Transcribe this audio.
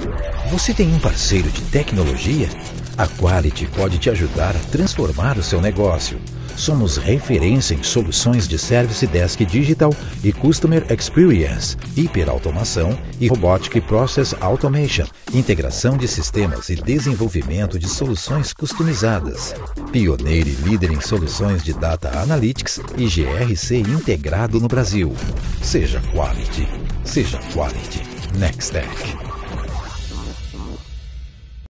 Você tem um parceiro de tecnologia? A Quality pode te ajudar a transformar o seu negócio. Somos referência em soluções de Service Desk Digital e Customer Experience, hiperautomação e Robotic Process Automation, integração de sistemas e desenvolvimento de soluções customizadas. Pioneiro e líder em soluções de Data Analytics e GRC integrado no Brasil. Seja Quality. Seja Quality. Nextech.